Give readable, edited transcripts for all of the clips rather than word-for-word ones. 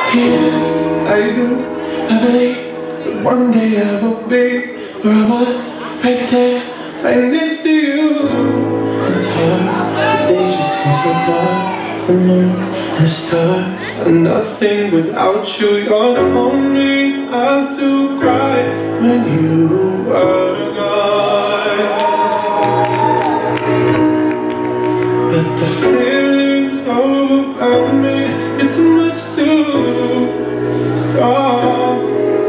Yes, I do. I believe that one day I will be where I was, right there, right next to you. And it's hard, the days just seem so dark. The moon and the stars are nothing without you. You're calling me out to cry when you are gone. But the feelings overwhelm me. It's much too strong.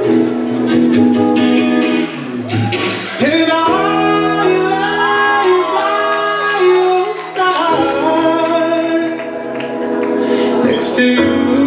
And I lie by your side, next to you.